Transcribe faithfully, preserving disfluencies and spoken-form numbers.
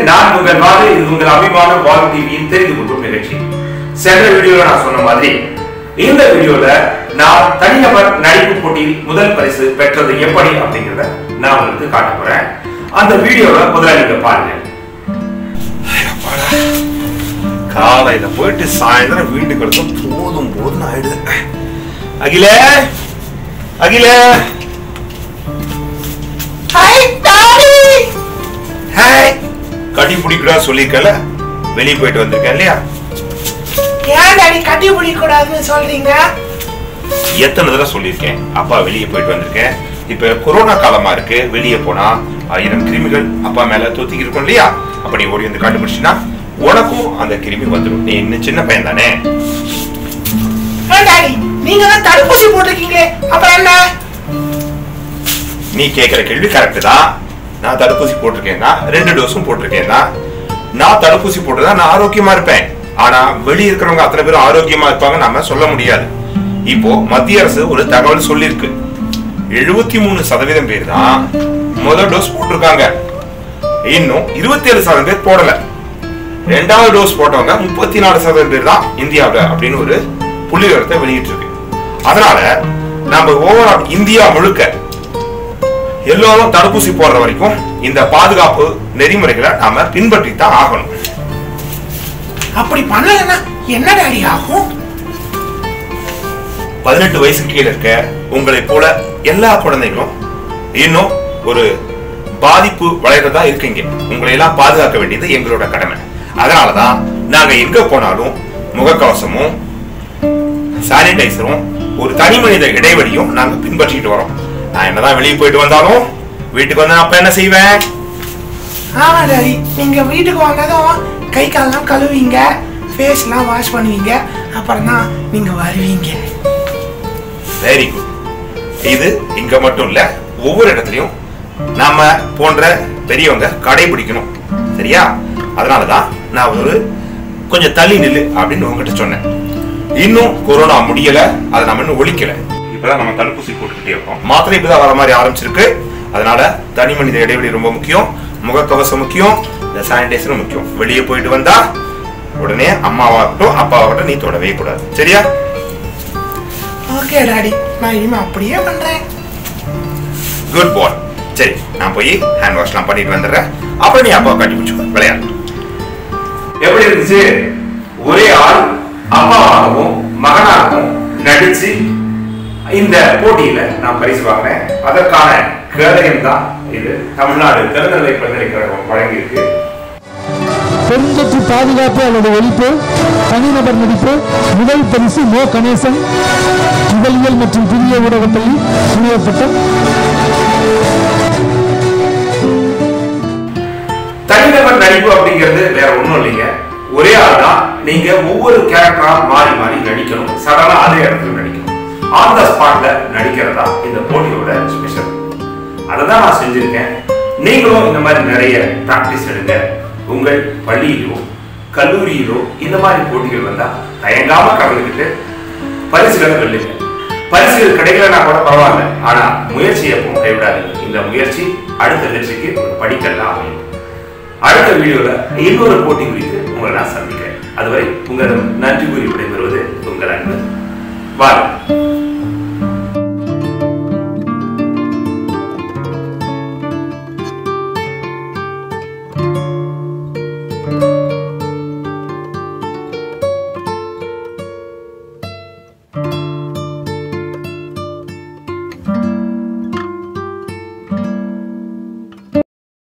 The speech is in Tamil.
நான் உங்கள் வாலு. இது உங்கள் அபிமான வாலு டிவியின் தெரிந்து கொள்ளும் நிகழ்ச்சி. சென்ற வீடியோல நான் சொன்ன மாதிரி இந்த வீடியோல நான் தனிநபர் நடிப்பு போட்டியில் முதல் பரிசு பெற்றது எப்படி அப்படிங்கறத நான் உங்களுக்கு காட்ட போறேன். அந்த வீடியோல முதல்ல நீங்க பாருங்க. காலையில போயிட்டு சாயந்தரம் வீட்டுக்கு வந்து போதும் போதும் ஆயிடுது. அகில அகில ஹாய் டாடி. ஹாய். கட்டி பிடிக்கடா சொல்லிருக்கல, வெளியே போயிட்டு வந்திருக்கேன் இல்லையா? ஏன் டாடி கட்டி பிடிக்க கூடாதுன்னு சொல்றீங்க? எத்தனை தடவை சொல்லியிருக்கேன், அப்பா வெளியே போயிட்டு வந்திருக்கேன். இப்ப கொரோனா காலமா இருக்கு, வெளியே போனா ஆயிரம் கிருமிகள் அப்பா மேல தூத்திக்கிட்டு இருக்கும் இல்லையா? அப்ப நீ ஓடி வந்து கண்டுபிடிச்சினா உனக்கும் அந்த கிருமி வந்துடும். நீ இன்னும் சின்ன பையன் தானே. டாடி நீங்க தான் தடுப்பூசி போட்டிருக்கீங்களே, அப்புறம் என்ன? நீ கேட்கிற கேள்வி கரெக்ட் தான். நான் தடுப்பூசி போட்டிருக்கேன்னா ரெண்டு டோஸும் போட்டிருக்கேன்னா நான் தடுப்பூசி போட்டுதான் நான் ஆரோக்கியமா இருப்பேன். ஆனா வெளியே இருக்கிறவங்க அத்தனை பேரும் ஆரோக்கியமா இருப்பாங்க நாம சொல்ல முடியாது. இப்போ மத்திய அரசு ஒரு தகவல் சொல்லிருக்கு, எழுபத்தி மூணு சதவீதம் பேர் தான் முதல் டோஸ் போட்டிருக்காங்க, இன்னும் இருபத்தி ஏழு சதவீதம் பேர் போடல. ரெண்டாவது டோஸ் போட்டவங்க முப்பத்தி நாலு சதவீதம் பேர் தான் இந்தியாவில் அப்படின்னு ஒரு புள்ளி விவரத்தை வெளியிட்டு இருக்கு. அதனால நம்ம ஓவரால் இந்தியா முழுக்க எல்லாரும் தடுப்பூசி போடுற வரைக்கும் இந்த பாதுகாப்பு நெறிமுறைகளை நாம பின்பற்றி தான் ஆகணும். அப்படி பண்ணலன்னா என்ன டாடி ஆகும்? பதினெட்டு வயசுக்கு கீழே இருக்க உங்களை போல எல்லா குழந்தைகளும் இன்னும் ஒரு பாதிப்பு வளையறதா இருக்கீங்க. உங்களை எல்லாம் பாதுகாக்க வேண்டியது எங்களோட கடமை. அதனாலதான் நாங்க எங்க போனாலும் முகக்கவசமும் சானிடைசரும் ஒரு தனி மனித இடைவெளியும் நாங்க பின்பற்றிட்டு வரோம். நான் என்னதான் வெளியே போயிட்டு வந்தாலும் வீட்டுக்கு வந்து அப்ப என்ன செய்வேன்? ஆமா டாடி, நீங்க வீட்டுக்கு வந்ததும் கை காலெல்லாம் கழுவீங்க, ஃபேஸ் எல்லாம் வாஷ் பண்ணுவீங்க, அப்புறம் தான் நீங்க வருவீங்க. Very good. இது இங்க மட்டும் இல்ல, ஒவ்வொரு இடத்துலயும் நாம போன்ற பெரியவங்க கடைபிடிக்கணும், சரியா? அதனாலதான் நான் ஒரு கொஞ்சம் தள்ளி நில்லு அப்படின்னு உங்ககிட்ட சொன்னேன். இன்னும் கொரோனா முடியல, அதை நம்ம இன்னும் ஒழிக்கல. இப்பதான் நம்ம தடுப்பூசி போட்டுக்கிட்டே இருக்கோம். மாத்திரை இப்பதான் வர மாதிரி ஆரம்பிச்சிருக்கு. அதனால தனி மனித இடைவெளி ரொம்ப முக்கியம், முகக்கவசம் முக்கியம், இந்த சானிடைசரும் முக்கியம். வெளியே போயிட்டு வந்தா உடனே அம்மாவாகட்டும் அப்பாவாகட்டும் நீ தொடவே கூடாது, சரியா? ஓகே டாடி, நான் இனிமே அப்படியே பண்றேன். Good bye. சரி, நான் போய் ஹேண்ட் வாஷ்லாம் பண்ணிட்டு வந்துடுறேன். அப்புறம் நீ அப்பாவை கட்டி பிடிச்சுக்கோ, விளையாடு. எப்படி இருந்துச்சு? ஒரே ஆள் அம்மாவாகவும் மகனாகவும் நடிச்சு இந்த போட்டியில நான் பரிசு வாங்கினேன். அதற்கான கேடயம் தான் இது தமிழ்நாடு திறந்தநிலை பல்கலைக்கழகம் வழங்கியிருக்கு. பெருந்தொற்று பாதுகாப்பு அல்லது ஒழிப்பு தனிநபர் நடிப்பு முதல் பரிசு மோ கணேசன் இதழியல் மற்றும் புதிய ஊடகப்பள்ளி நிறுவப்பட்ட. தனிநபர் நடிப்பு அப்படிங்கிறது வேற ஒண்ணும் இல்லைங்க, ஒரே ஆள் தான். நீங்க ஒவ்வொரு கேரக்டரா மாறி மாறி நடிக்கணும், சடனா அதே இடத்துல நடிக்கணும், ஆன் த ஸ்பாட்ல நடிக்கிறதா இந்த போட்டியோட ஸ்பெஷல். அதை தான் நான் செஞ்சிருக்கேன். நீங்களும் இந்த மாதிரி நிறைய பிராக்டிஸ் எடுங்க. உங்கள் பள்ளியிலோ கல்லூரியிலோ இந்த மாதிரி போட்டிகள் வந்தா தயங்காம கலந்துக்கிட்டு பரிசுகளை வெல்லுங்க. பரிசுகள் கிடைக்கலன்னா கூட பரவாயில்ல, ஆனா முயற்சியை கைவிடாதீங்க. இந்த முயற்சி அடுத்த வெற்றிக்கு ஒரு படிக்கல்லா அமையும். அடுத்த வீடியோல இன்னொரு போட்டி குறித்து உங்களை நான் சந்திக்கிறேன். அதுவரை உங்களிடம் நன்றி கூறி விடைபெறுவது உங்கள் அன்பு வாலு.